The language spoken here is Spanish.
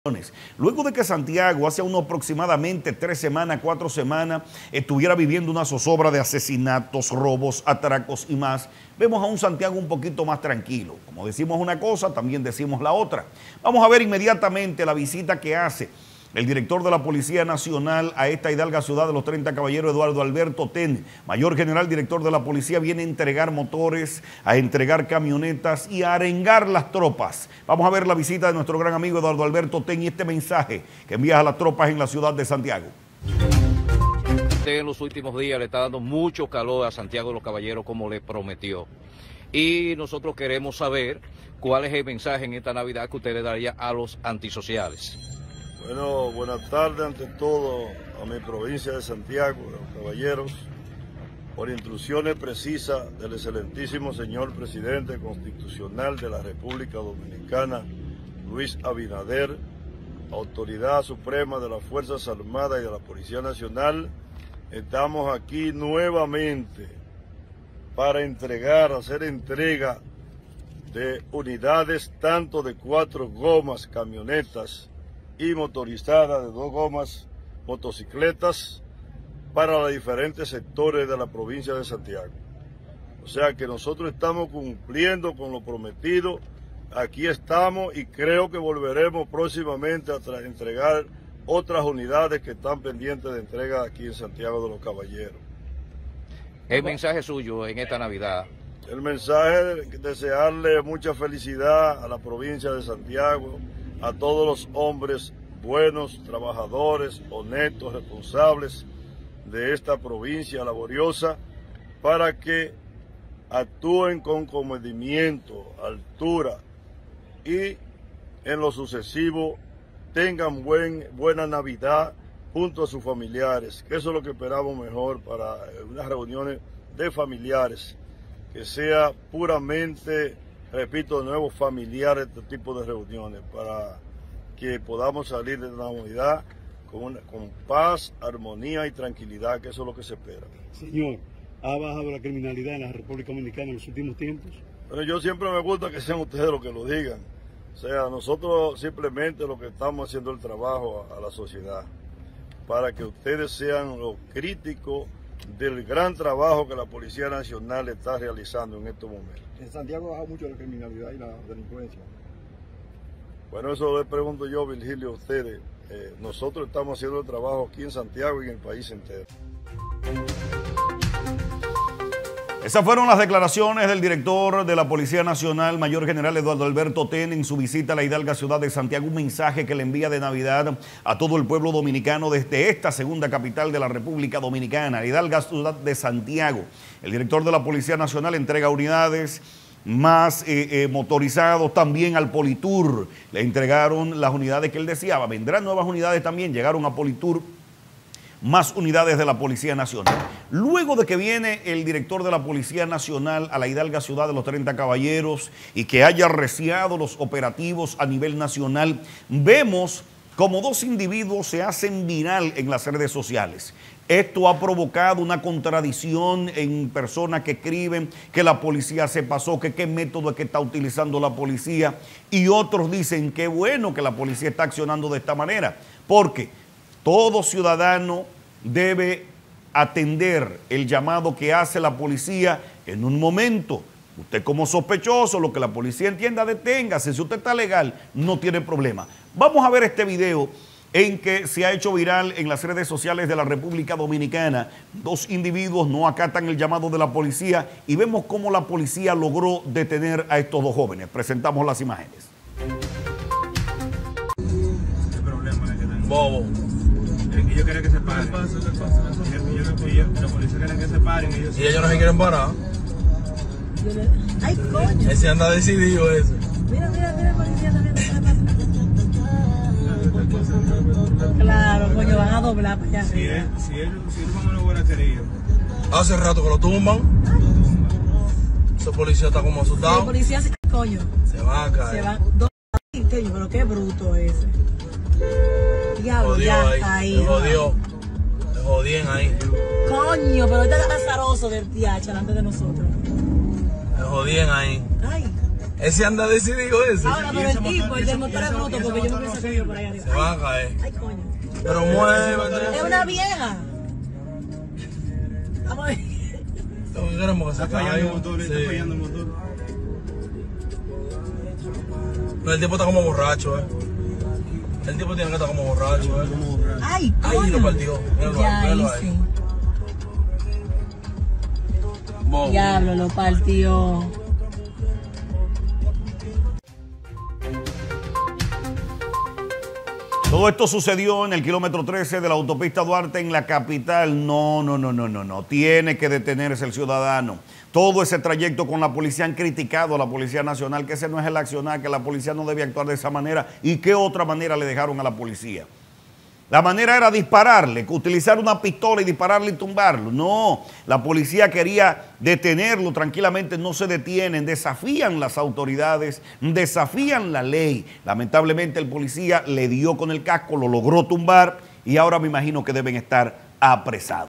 Luego de que Santiago hace unos aproximadamente 3 semanas, 4 semanas, estuviera viviendo una zozobra de asesinatos, robos, atracos y más, vemos a un Santiago un poquito más tranquilo. Como decimos una cosa, también decimos la otra. Vamos a ver inmediatamente la visita que hace el director de la Policía Nacional a esta hidalga ciudad de los 30 Caballeros, Eduardo Alberto Ten, mayor general director de la policía, viene a entregar motores, a entregar camionetas y a arengar las tropas. Vamos a ver la visita de nuestro gran amigo Eduardo Alberto Ten y este mensaje que envía a las tropas en la ciudad de Santiago. Usted en los últimos días le está dando mucho calor a Santiago de los Caballeros como le prometió. Y nosotros queremos saber cuál es el mensaje en esta Navidad que usted le daría a los antisociales. Bueno, buenas tardes ante todo a mi provincia de Santiago, de los Caballeros, por instrucciones precisas del excelentísimo señor presidente constitucional de la República Dominicana, Luis Abinader, autoridad suprema de las Fuerzas Armadas y de la Policía Nacional. Estamos aquí nuevamente para hacer entrega de unidades tanto de 4 gomas, camionetas, y motorizada de 2 gomas, motocicletas, para los diferentes sectores de la provincia de Santiago. O sea que nosotros estamos cumpliendo con lo prometido, aquí estamos y creo que volveremos próximamente a entregar otras unidades que están pendientes de entrega aquí en Santiago de los Caballeros. El mensaje suyo en esta Navidad. El mensaje es desearle mucha felicidad a la provincia de Santiago, a todos los hombres buenos, trabajadores, honestos, responsables de esta provincia laboriosa, para que actúen con comedimiento, altura y en lo sucesivo tengan buena Navidad junto a sus familiares, que eso es lo que esperamos mejor para unas reuniones de familiares, que sea puramente, repito de nuevo, familiar este tipo de reuniones, para que podamos salir de la unidad con paz, armonía y tranquilidad, que eso es lo que se espera. Señor, ¿ha bajado la criminalidad en la República Dominicana en los últimos tiempos? Pero yo siempre me gusta que sean ustedes los que lo digan. O sea, nosotros simplemente lo que estamos haciendo el trabajo a la sociedad, para que ustedes sean los críticos del gran trabajo que la Policía Nacional está realizando en estos momentos. En Santiago ha bajado mucho la criminalidad y la delincuencia. Bueno, eso le pregunto yo, Virgilio, a ustedes. Nosotros estamos haciendo el trabajo aquí en Santiago y en el país entero. Esas fueron las declaraciones del director de la Policía Nacional, mayor general Eduardo Alberto Ten, en su visita a la hidalga ciudad de Santiago. Un mensaje que le envía de Navidad a todo el pueblo dominicano desde esta segunda capital de la República Dominicana, la hidalga ciudad de Santiago. El director de la Policía Nacional entrega unidades más motorizados también al Politur. Le entregaron las unidades que él deseaba. Vendrán nuevas unidades también, llegaron a Politur más unidades de la Policía Nacional. Luego de que viene el director de la Policía Nacional a la hidalga ciudad de los 30 Caballeros y que haya arreciado los operativos a nivel nacional, vemos como 2 individuos se hacen viral en las redes sociales. Esto ha provocado una contradicción en personas que escriben que la policía se pasó, que qué método es que está utilizando la policía, y otros dicen que bueno que la policía está accionando de esta manera, porque todo ciudadano debe atender el llamado que hace la policía en un momento. Usted como sospechoso, lo que la policía entienda, deténgase. Si usted está legal, no tiene problema. Vamos a ver este video en que se ha hecho viral en las redes sociales de la República Dominicana. 2 individuos no acatan el llamado de la policía y vemos cómo la policía logró detener a estos 2 jóvenes. Presentamos las imágenes. ¿Qué problema es que tengo? Bobo. Ellos quieren que se paren. La policía quiere que se paren. Y ellos no se quieren parar. Ay, coño. Ese anda decidido ese. Mira, policía también. Claro, coño, van a doblar para allá. Si él no lo hubiera querido. Hace rato que lo tumban. Ese policía está como asustado. El policía se coño. Se va a caer. Se va. Pero qué bruto ese. Diablo, ya ahí. Se jodió. Se jodían ahí. Coño, pero este es azaroso del TH delante de nosotros. Se jodían ahí. Ay, Ese anda decidido ese. Ahora, pero el tipo, el del motor es bruto, porque yo me pienso que yo por ahí arriba. Se va a caer. Ay, coño. Pero muévete. Es una vieja. Vamos a ver. Lo que queremos que se Está fallando caiga. el motor, está Sí. fallando el motor. No, el tipo está como borracho, El tipo tiene que estar como borracho, Ay, Ay, coño. lo partió. Míralo ahí, Ya míralo ahí. hice. Bobo. Diablo, lo partió. Todo esto sucedió en el kilómetro 13 de la autopista Duarte en la capital. No. Tiene que detenerse el ciudadano. Todo ese trayecto con la policía han criticado a la Policía Nacional, que ese no es el accionar, que la policía no debe actuar de esa manera. ¿Y qué otra manera le dejaron a la policía? La manera era dispararle, utilizar una pistola y dispararle y tumbarlo. No, la policía quería detenerlo tranquilamente, no se detienen, desafían las autoridades, desafían la ley. Lamentablemente el policía le dio con el casco, lo logró tumbar y ahora me imagino que deben estar apresados.